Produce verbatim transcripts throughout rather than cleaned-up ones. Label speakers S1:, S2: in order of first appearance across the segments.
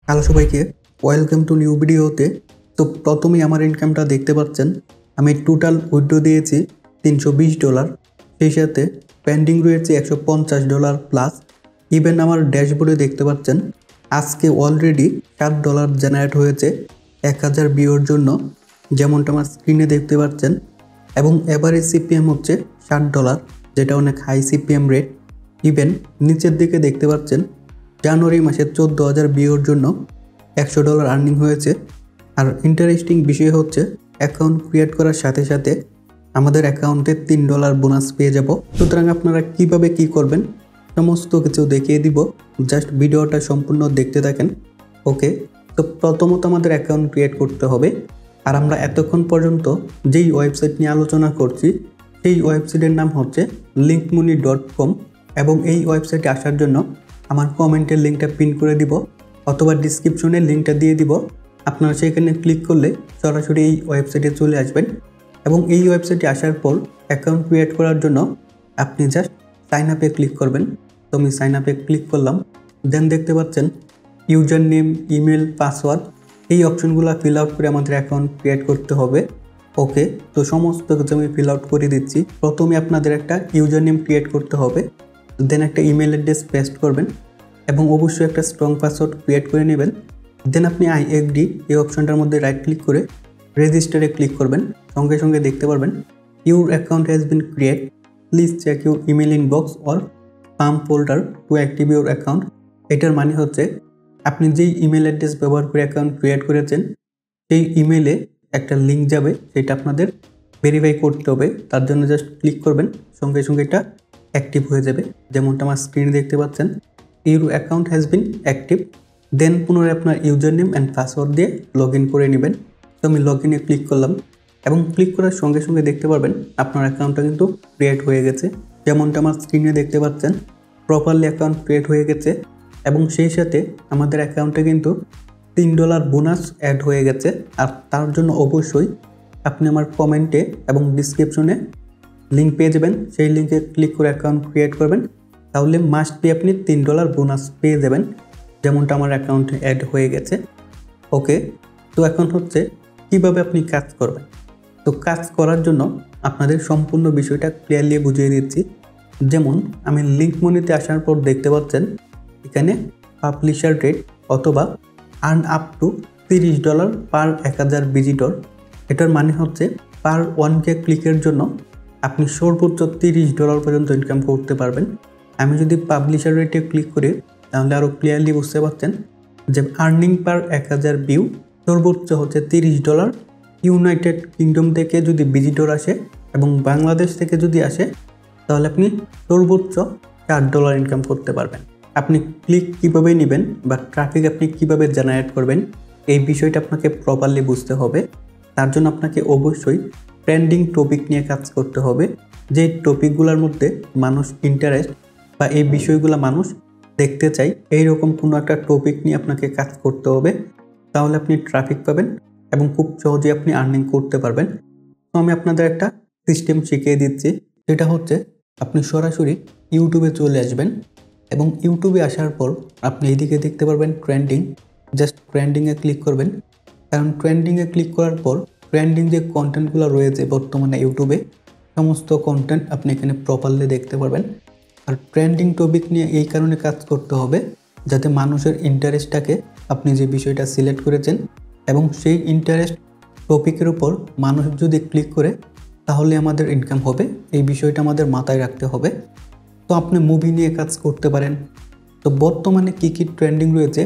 S1: Hello সবাইকে, welcome to new ভিডিওতে। তো প্রথমেই আমার ইনকামটা দেখতে পাচ্ছেন। আমি টোটাল উইথড্র দিয়েছি তিনশো বিশ ডলার, সেই সাথে পেন্ডিং রয়েছে একশো পঞ্চাশ ডলার প্লাস। ইভেন আমার ড্যাশবোর্ডে দেখতে পাচ্ছেন আজকে অলরেডি ষাট ডলার জেনারেট হয়েছে এক হাজার ভিউর জন্য, যেমনটা আমার স্ক্রিনে দেখতে পাচ্ছেন। এবং এভারেজ সিপিএম হচ্ছে ষাট ডলার, যেটা অনেক হাই সিপিএম রেট। ইভেন নিচের দিকে দেখতে পাচ্ছেন জানুয়ারি মাসে চোদ্দো হাজার ভিউর জন্য একশো ডলার আর্নিং হয়েছে। আর ইন্টারেস্টিং বিষয় হচ্ছে অ্যাকাউন্ট ক্রিয়েট করার সাথে সাথে আমাদের অ্যাকাউন্টে তিন ডলার বোনাস পেয়ে যাব। সুতরাং আপনারা কিভাবে কি করবেন সমস্ত কিছু দেখিয়ে দিব, জাস্ট ভিডিওটা সম্পূর্ণ দেখতে থাকেন। ওকে, তো প্রথমত আমাদের অ্যাকাউন্ট ক্রিয়েট করতে হবে। আর আমরা এতক্ষণ পর্যন্ত যেই ওয়েবসাইট নিয়ে আলোচনা করছি সেই ওয়েবসাইটের নাম হচ্ছে লিঙ্কমনি ডট কম, এবং এই ওয়েবসাইটে আসার জন্য আমার কমেন্টের লিঙ্কটা পিন করে দিব অথবা ডিসক্রিপশনে লিঙ্কটা দিয়ে দিব। আপনারা সেখানে ক্লিক করলে সরাসরি এই ওয়েবসাইটে চলে আসবেন। এবং এই ওয়েবসাইটে আসার পর অ্যাকাউন্ট ক্রিয়েট করার জন্য আপনি জাস্ট সাইন আপে ক্লিক করবেন। তো আমি সাইন আপে ক্লিক করলাম। দেন দেখতে পাচ্ছেন ইউজার নেম, ইমেল, পাসওয়ার্ড, এই অপশনগুলো ফিল আউট করে আমাদের অ্যাকাউন্ট ক্রিয়েট করতে হবে। ওকে, তো সমস্ত কিছু আমি ফিল আউট করে দিচ্ছি। প্রথমে আপনাদের একটা ইউজার নেম ক্রিয়েট করতে হবে, দেন একটা ইমেল অ্যাড্রেস পেস্ট করবেন এবং অবশ্যই একটা স্ট্রং পাসওয়ার্ড ক্রিয়েট করে নেবেন। দেন আপনি আই এগ্রি এই অপশনটার মধ্যে রাইট ক্লিক করে রেজিস্টারে ক্লিক করবেন। সঙ্গে সঙ্গে দেখতে পারবেন your account has been create, please check your email inbox or spam folder to active your account. এটার মানে হচ্ছে আপনি যেই ইমেল অ্যাড্রেস ব্যবহার করে অ্যাকাউন্ট ক্রিয়েট করেছেন সেই ইমেলে একটা লিঙ্ক যাবে, সেটা আপনাদের ভেরিফাই করতে হবে। তার জন্য জাস্ট ক্লিক করবেন, সঙ্গে সঙ্গে এটা অ্যাক্টিভ হয়ে যাবে। যেমনটা আমার স্ক্রিনে দেখতে পাচ্ছেন your account has been active. Then পুনরায় আপনার ইউজার নেম অ্যান্ড পাসওয়ার্ড দিয়ে লগ ইন করে নেবেন। তো আমি লগ ইনে ক্লিক করলাম এবং ক্লিক করার সঙ্গে সঙ্গে দেখতে পারবেন আপনার অ্যাকাউন্টটা কিন্তু ক্রিয়েট হয়ে গেছে। যেমনটা আমার স্ক্রিনে দেখতে পাচ্ছেন প্রপারলি অ্যাকাউন্ট ক্রিয়েট হয়ে গেছে। এবং সেই সাথে আমাদের অ্যাকাউন্টে কিন্তু তিন ডলার বোনাস অ্যাড হয়ে গেছে। আর তার জন্য অবশ্যই আপনি আমার কমেন্টে এবং ডিসক্রিপশনে লিঙ্ক পেয়ে যাবেন, সেই লিঙ্কে ক্লিক করে অ্যাকাউন্ট ক্রিয়েট করবেন, তাহলে মাস্ট বি আপনি তিন ডলার বোনাস পেয়ে যাবেন, যেমনটা আমার অ্যাকাউন্টে অ্যাড হয়ে গেছে। ওকে, তো এখন হচ্ছে কিভাবে আপনি কাজ করবেন। তো কাজ করার জন্য আপনাদের সম্পূর্ণ বিষয়টা ক্লিয়ারলি বুঝিয়ে দিচ্ছি। যেমন আমি লিঙ্কমনিতে আসার পর দেখতে পাচ্ছেন এখানে পাবলিশার রেট অথবা আর্ন আপ টু তিরিশ ডলার পার এক হাজার ভিজিটর। এটার মানে হচ্ছে পার ওয়ান কে ক্লিকের জন্য আপনি সর্বোচ্চ তিরিশ ডলার পর্যন্ত ইনকাম করতে পারবেন। আমি যদি পাবলিশার রেটে ক্লিক করি তাহলে আরও ক্লিয়ারলি বুঝতে পারছেন যে আর্নিং পার এক হাজার ভিউ সর্বোচ্চ হচ্ছে তিরিশ ডলার। ইউনাইটেড কিংডম থেকে যদি ভিজিটর আসে এবং বাংলাদেশ থেকে যদি আসে তাহলে আপনি সর্বোচ্চ চার ডলার ইনকাম করতে পারবেন। আপনি ক্লিক কীভাবে নেবেন বা ট্রাফিক আপনি কীভাবে জেনারেট করবেন এই বিষয়টা আপনাকে প্রপারলি বুঝতে হবে। তার জন্য আপনাকে অবশ্যই ট্রেন্ডিং টপিক নিয়ে কাজ করতে হবে। যে টপিকগুলোর মধ্যে মানুষ ইন্টারেস্ট বা এই বিষয়গুলো মানুষ দেখতে চাই, এইরকম কোনো একটা টপিক নিয়ে আপনাকে কাজ করতে হবে, তাহলে আপনি ট্রাফিক পাবেন এবং খুব সহজে আপনি আর্নিং করতে পারবেন। তো আমি আপনাদের একটা সিস্টেম শিখিয়ে দিচ্ছি, যেটা হচ্ছে আপনি সরাসরি ইউটিউবে চলে আসবেন এবং ইউটিউবে আসার পর আপনি এইদিকে দেখতে পারবেন ট্রেন্ডিং। জাস্ট ট্রেন্ডিংয়ে ক্লিক করবেন, কারণ ট্রেন্ডিংয়ে ক্লিক করার পর ট্রেন্ডিং যে কন্টেন্টগুলো রয়েছে বর্তমানে ইউটিউবে সমস্ত কন্টেন্ট আপনি এখানে প্রপারলি দেখতে পারবেন। আর ট্রেন্ডিং টপিক নিয়ে এই কারণে কাজ করতে হবে যাতে মানুষের ইন্টারেস্টটাকে আপনি যে বিষয়টা সিলেক্ট করেছেন এবং সেই ইন্টারেস্ট টপিকের উপর মানুষ যদি ক্লিক করে তাহলে আমাদের ইনকাম হবে, এই বিষয়টা আমাদের মাথায় রাখতে হবে। তো আপনি মুভি নিয়ে কাজ করতে পারেন। তো বর্তমানে কী কী ট্রেন্ডিং রয়েছে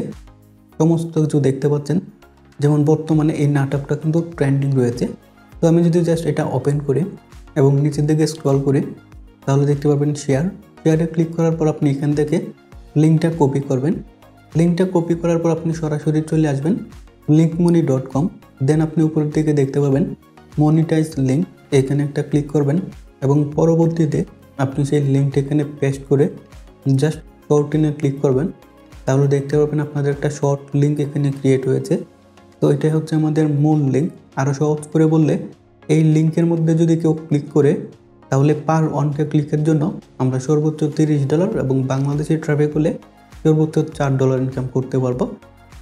S1: সমস্ত কিছু দেখতে পাচ্ছেন। যেমন বর্তমানে এই নাটকটা কিন্তু ট্রেন্ডিং রয়েছে। তো আমি যদি জাস্ট এটা ওপেন করি এবং নিচের দিকে স্ক্রল করি তাহলে দেখতে পারবেন শেয়ার। শেয়ারে ক্লিক করার পর আপনি এখান থেকে লিঙ্কটা কপি করবেন। লিঙ্কটা কপি করার পর আপনি সরাসরি চলে আসবেন লিঙ্কমনি ডট কম। দেন আপনি উপরের দিকে দেখতে পাবেন মনিটাইজ লিঙ্ক, এখানে একটা ক্লিক করবেন এবং পরবর্তীতে আপনি সেই লিঙ্কটা এখানে পেস্ট করে জাস্ট শর্টিনে ক্লিক করবেন, তাহলে দেখতে পাবেন আপনাদের একটা শর্ট লিঙ্ক এখানে ক্রিয়েট হয়েছে। তো এটাই হচ্ছে আমাদের মূল লিঙ্ক। আরও সহজ করে বললে এই লিঙ্কের মধ্যে যদি কেউ ক্লিক করে তাহলে পার ওয়ানকে ক্লিকের জন্য আমরা সর্বোচ্চ তিরিশ ডলার এবং বাংলাদেশের ট্রাফিক হলে সর্বোচ্চ চার ডলার ইনকাম করতে পারবো।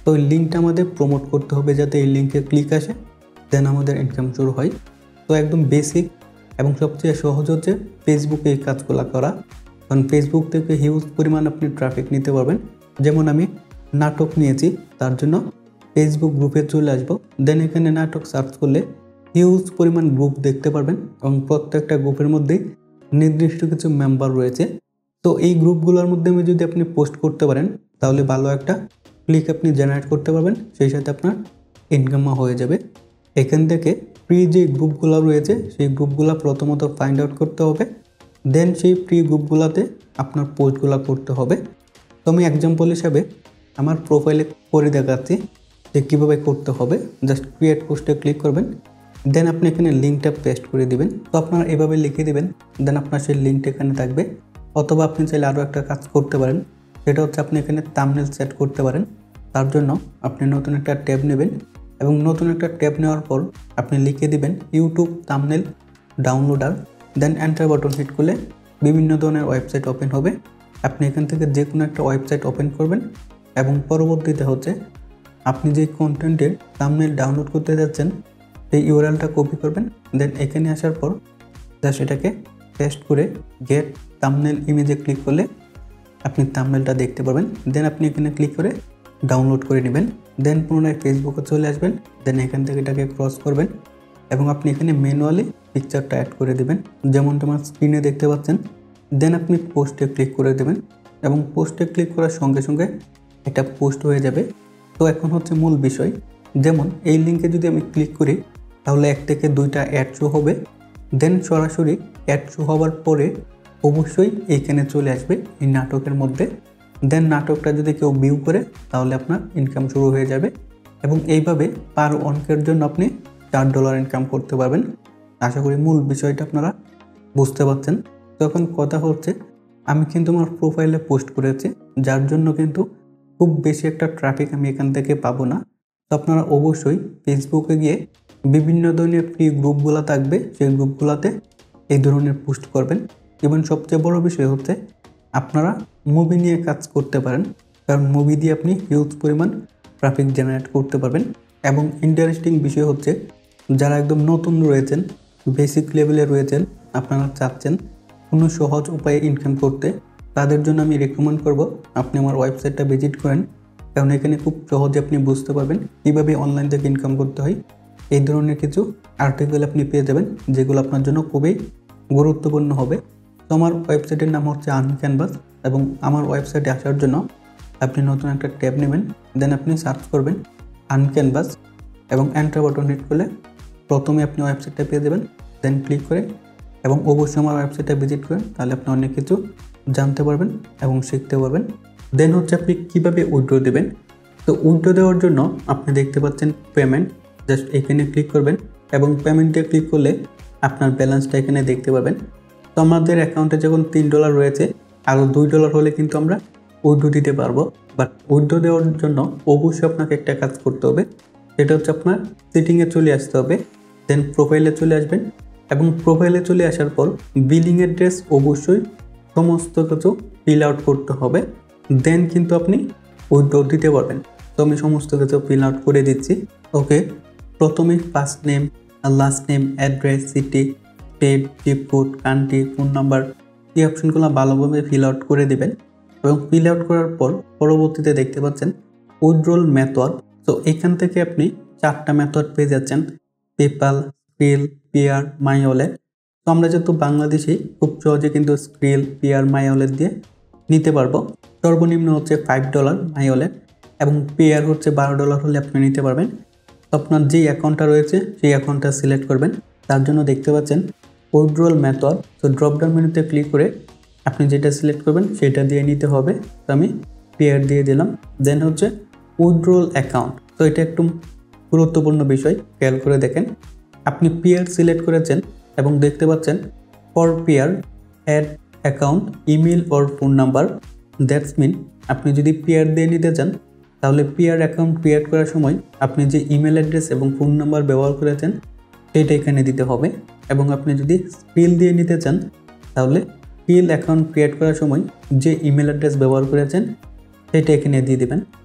S1: তো ওই লিঙ্কটা আমাদের প্রমোট করতে হবে যাতে এই লিঙ্কে ক্লিক আসে, দেন আমাদের ইনকাম শুরু হয়। তো একদম বেসিক এবং সবচেয়ে সহজ হচ্ছে ফেসবুকে এই কাজগুলো করা, কারণ ফেসবুক থেকে হিউজ পরিমাণ আপনি ট্রাফিক নিতে পারবেন। যেমন আমি নাটক নিয়েছি, তার জন্য ফেসবুক গ্রুপে চলে আসবো, দেন এখানে নাটক সার্চ করলে হিউজ পরিমাণ গ্রুপ দেখতে পারবেন এবং প্রত্যেকটা গ্রুপের মধ্যেই নির্দিষ্ট কিছু মেম্বার রয়েছে। তো এই গ্রুপগুলোর মাধ্যমে যদি আপনি পোস্ট করতে পারেন তাহলে ভালো একটা ক্লিক আপনি জেনারেট করতে পারবেন, সেই সাথে আপনার ইনকামও হয়ে যাবে। এখান থেকে ফ্রি যে গ্রুপগুলো রয়েছে সেই গ্রুপগুলো প্রথমত ফাইন্ড আউট করতে হবে, দেন সেই ফ্রি গ্রুপগুলোতে আপনার পোস্টগুলো করতে হবে। তো আমি এক্সাম্পল হিসাবে আমার প্রোফাইলে করে দেখাচ্ছি যে কীভাবে করতে হবে। জাস্ট ক্রিয়েট পোস্টে ক্লিক করবেন, দেন আপনি এখানে লিঙ্কটা পেস্ট করে দিবেন। তো আপনারা এভাবে লিখে দিবেন, দেন আপনার সেই লিঙ্কটা এখানে থাকবে। অথবা আপনি চাইলে আরও একটা কাজ করতে পারেন, সেটা হচ্ছে আপনি এখানে থাম্বনেল সেট করতে পারেন। তার জন্য আপনি নতুন একটা ট্যাব নেবেন এবং নতুন একটা ট্যাব নেওয়ার পর আপনি লিখে দিবেন YouTube thumbnail downloader, then enter button hit করলে বিভিন্ন ধরনের ওয়েবসাইট ওপেন হবে। আপনি এখান থেকে যে কোনো একটা ওয়েবসাইট ওপেন করবেন এবং পরবর্তীতে হচ্ছে আপনি যে কন্টেন্টের থাম্বনেল ডাউনলোড করতে যাচ্ছেন সেই ইউআরএলটা কপি করবেন, দেন এখানে আসার পর জাস্ট এটাকে পেস্ট করে গেট থাম্বনেল ইমেজে ক্লিক করলে আপনি থাম্বনেলটা দেখতে পাবেন। দেন আপনি এখানে ক্লিক করে ডাউনলোড করে নেবেন, দেন পুনরায় ফেসবুকে চলে আসবেন, দেন এখান থেকে এটাকে ক্রস করবেন এবং আপনি এখানে ম্যানুয়ালি পিকচারটা অ্যাড করে দেবেন, যেমনটা আমার স্ক্রিনে দেখতে পাচ্ছেন। দেন আপনি পোস্টে ক্লিক করে দেবেন এবং পোস্টে ক্লিক করার সঙ্গে সঙ্গে এটা পোস্ট হয়ে যাবে। তো এখন হচ্ছে মূল বিষয়, যেমন এই লিঙ্কে যদি আমি ক্লিক করি তাহলে এক থেকে দুইটা অ্যাড শো হবে, দেন সরাসরি অ্যাড শো হওয়ার পরে অবশ্যই এইখানে চলে আসবে এই নাটকের মধ্যে। দেন নাটকটা যদি কেউ ভিউ করে তাহলে আপনার ইনকাম শুরু হয়ে যাবে এবং এইভাবে পার অঙ্কের জন্য আপনি চার ডলার ইনকাম করতে পারবেন। আশা করি মূল বিষয়টা আপনারা বুঝতে পারছেন। তখন কথা হচ্ছে আমি কিন্তু আমার প্রোফাইলে পোস্ট করেছি, যার জন্য কিন্তু খুব বেশি একটা ট্রাফিক আমি এখান থেকে পাবো না। তো আপনারা অবশ্যই ফেসবুকে গিয়ে বিভিন্ন ধরনের ফ্রি গ্রুপগুলো থাকবে, সেই গ্রুপগুলোতে এই ধরনের পোস্ট করবেন। এবং সবচেয়ে বড় বিষয় হচ্ছে আপনারা মুভি নিয়ে কাজ করতে পারেন, কারণ মুভি দিয়ে আপনি হিউজ পরিমাণ ট্রাফিক জেনারেট করতে পারবেন। এবং ইন্টারেস্টিং বিষয় হচ্ছে যারা একদম নতুন রয়েছেন, বেসিক লেভেলে রয়েছেন, আপনারা চাচ্ছেন কোনো সহজ উপায়ে ইনকাম করতে, তাদের জন্য আমি রেকমেন্ড করব আপনি আমার ওয়েবসাইটটা ভিজিট করেন, কারণ এখানে খুব সহজে আপনি বুঝতে পারবেন কীভাবে অনলাইন থেকে ইনকাম করতে হয়। এই ধরনের কিছু আর্টিকেল আপনি পেয়ে যাবেন যেগুলো আপনার জন্য খুবই গুরুত্বপূর্ণ হবে। তো আমার ওয়েবসাইটের নাম হচ্ছে আনক্যানভাস এবং আমার ওয়েবসাইটে আসার জন্য আপনি নতুন একটা ট্যাব নেবেন, দেন আপনি সার্চ করবেন আনক্যানভাস এবং এন্টার বাটন হিট করলে প্রথমে আপনি ওয়েবসাইটটা পেয়ে যাবেন। দেন ক্লিক করে এবং অবশ্যই আমার ওয়েবসাইটটা ভিজিট করেন, তাহলে আপনি অনেক কিছু জানতে পারবেন এবং শিখতে পারবেন। দেন হচ্ছে আপনি কীভাবে উইথড্র দেবেন। তো উইথড্র দেওয়ার জন্য আপনি দেখতে পাচ্ছেন পেমেন্ট, জাস্ট এখানে ক্লিক করবেন এবং পেমেন্টে ক্লিক করলে আপনার ব্যালেন্সটা এখানে দেখতে পাবেন। তো আমাদের অ্যাকাউন্টে যখন তিন ডলার রয়েছে, আরও দুই ডলার হলে কিন্তু আমরা উইথড্র দিতে পারবো। বাট উইথড্র দেওয়ার জন্য অবশ্যই আপনাকে একটা কাজ করতে হবে, সেটা হচ্ছে আপনার সেটিংয়ে চলে আসতে হবে, দেন প্রোফাইলে চলে আসবেন এবং প্রোফাইলে চলে আসার পর বিলিং অ্যাড্রেস অবশ্যই সমস্ত কিছু ফিল আউট করতে হবে, দেন কিন্তু আপনি উইথড্র দিতে পারবেন। তো আমি সমস্ত কিছু ফিল আউট করে দিচ্ছি। ওকে, প্রথমে first name, last name, address, city, state, zip code, country, phone number, এই অপশনগুলো ভালোভাবে ফিল আউট করে দেবেন এবং ফিল আউট করার পর পরবর্তীতে দেখতে পাচ্ছেন উইথড্রল মেথড। তো এখান থেকে আপনি চারটা মেথড পেয়ে যাচ্ছেন, PayPal, Skrill, Payeer, my wallet. তো আমরা যেহেতু বাংলাদেশি, খুব সহজে কিন্তু স্ক্রিল, পেয়ার, মাই ওয়ালেট দিয়ে নিতে পারবো। সর্বনিম্ন হচ্ছে ফাইভ ডলার মাই ওয়ালেট এবং পেয়ার হচ্ছে বারো ডলার হলে আপনি নিতে পারবেন। তো আপনার যেই অ্যাকাউন্টটা রয়েছে সেই অ্যাকাউন্টটা সিলেক্ট করবেন, তার জন্য দেখতে পাচ্ছেন উইথড্রল মেথড। তো ড্রপডাউন মেনুতে ক্লিক করে আপনি যেটা সিলেক্ট করবেন সেটা দিয়ে নিতে হবে। তো আমি পেয়ার দিয়ে দিলাম। দেন হচ্ছে উইথড্রল অ্যাকাউন্ট। তো এটা একটু গুরুত্বপূর্ণ বিষয়, খেয়াল করে দেখেন। আপনি পেয়ার সিলেক্ট করেছেন এবং দেখতে পাচ্ছেন for Payeer add account, email or phone number. That's mean আপনি যদি পেয়ার দিয়ে নিতে চান তাহলে পেয়ার অ্যাকাউন্ট ক্রিয়েট করার সময় আপনি যে ইমেল অ্যাড্রেস এবং ফোন নাম্বার ব্যবহার করেছেন সেটা এখানে দিতে হবে। এবং আপনি যদি স্ক্রিল দিয়ে নিতে চান তাহলে স্ক্রিল অ্যাকাউন্ট ক্রিয়েট করার সময় যে ইমেল অ্যাড্রেস ব্যবহার করেছেন সেটা এখানে দিয়ে দেবেন।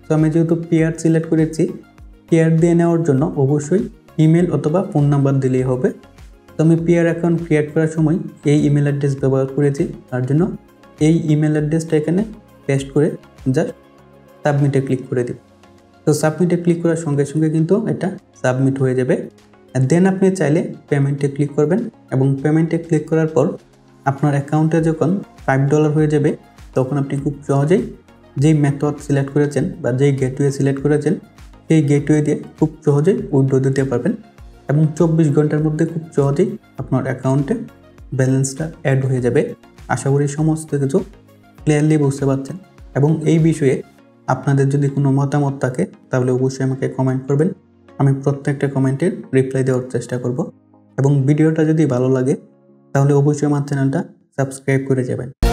S1: তো আমি যেহেতু পেয়ার সিলেক্ট করেছি, পেয়ার দিয়ে নেওয়ার জন্য অবশ্যই ইমেল অথবা ফোন নাম্বার দিলেই হবে। তো আমি পেয়ার অ্যাকাউন্ট ক্রিয়েট করার সময় এই ইমেল অ্যাড্রেস ব্যবহার করেছি, তার জন্য এই ইমেল অ্যাড্রেসটা এখানে পেস্ট করে জাস্ট সাবমিটে ক্লিক করে দিব। তো সাবমিটে ক্লিক করার সঙ্গে সঙ্গে কিন্তু এটা সাবমিট হয়ে যাবে। আর দেন আপনি চাইলে পেমেন্টে ক্লিক করবেন এবং পেমেন্টে ক্লিক করার পর আপনার অ্যাকাউন্টে যখন ফাইভ ডলার হয়ে যাবে তখন আপনি খুব সহজেই যেই মেথড সিলেক্ট করেছেন বা যেই গেটওয়ে সিলেক্ট করেছেন সেই গেটওয়ে দিয়ে খুব সহজেই উইথড্র দিতে পারবেন এবং চব্বিশ ঘন্টার মধ্যে খুব সহজেই আপনার অ্যাকাউন্টে ব্যালেন্সটা অ্যাড হয়ে যাবে। আশা করি সমস্ত কিছু ক্লিয়ারলি বুঝতে পারছেন এবং এই বিষয়ে আপনাদের যদি কোনো মতামত থাকে তাহলে অবশ্যই আমাকে কমেন্ট করবেন। আমি প্রত্যেকটা কমেন্টের রিপ্লাই দেওয়ার চেষ্টা করব এবং ভিডিওটা যদি ভালো লাগে তাহলে অবশ্যই আমার চ্যানেলটা সাবস্ক্রাইব করে যাবেন।